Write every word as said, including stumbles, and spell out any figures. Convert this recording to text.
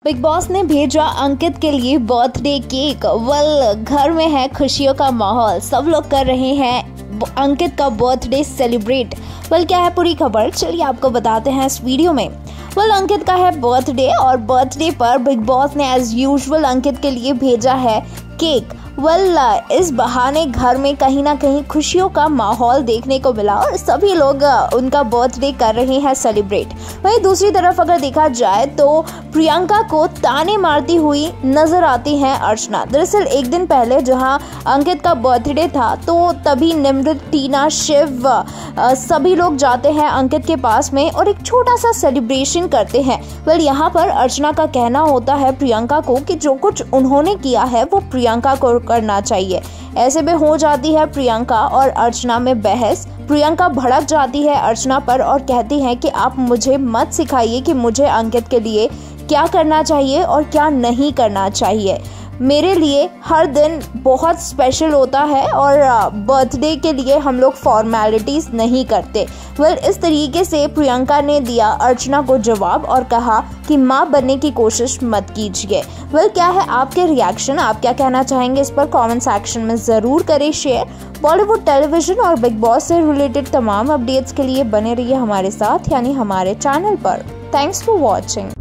Big Boss ने भेजा अंकित के लिए बर्थडे केक। वेल, घर में है खुशियों का माहौल, सब लोग कर रहे हैं अंकित का बर्थडे सेलिब्रेट। वेल, क्या है पूरी खबर, चलिए आपको बताते हैं इस वीडियो में। वेल, अंकित का है बर्थडे और बर्थडे पर बिग बॉस ने एज यूजुअल अंकित के लिए भेजा है केक। वेल, इस बहाने घर में कहीं ना कहीं खुशियों का माहौल देखने को मिला और सभी लोग उनका बर्थडे कर रहे हैं सेलिब्रेट। वहीं दूसरी तरफ अगर देखा जाए तो प्रियंका को ताने मारती हुई नजर आती हैं अर्चना। दरअसल एक दिन पहले जहां अंकित का बर्थडे था तो तभी निमृत, टीना, शिव सभी लोग जाते हैं अंकित के पास में और एक छोटा सा सेलिब्रेशन करते हैं। वेल, यहाँ पर अर्चना का कहना होता है प्रियंका को कि जो कुछ उन्होंने किया है वो प्रियंका को करना चाहिए। ऐसे में हो जाती है प्रियंका और अर्चना में बहस। प्रियंका भड़क जाती है अर्चना पर और कहती है कि आप मुझे मत सिखाइए कि मुझे अंकित के लिए क्या करना चाहिए और क्या नहीं करना चाहिए। मेरे लिए हर दिन बहुत स्पेशल होता है और बर्थडे के लिए हम लोग फॉर्मेलिटीज नहीं करते। वेल, इस तरीके से प्रियंका ने दिया अर्चना को जवाब और कहा कि माँ बनने की कोशिश मत कीजिए। वेल, क्या है आपके रिएक्शन, आप क्या कहना चाहेंगे इस पर कमेंट सेक्शन में ज़रूर करें शेयर। बॉलीवुड, टेलीविजन और बिग बॉस से रिलेटेड तमाम अपडेट्स के लिए बने रहिए हमारे साथ, यानी हमारे चैनल पर। Thanks for watching.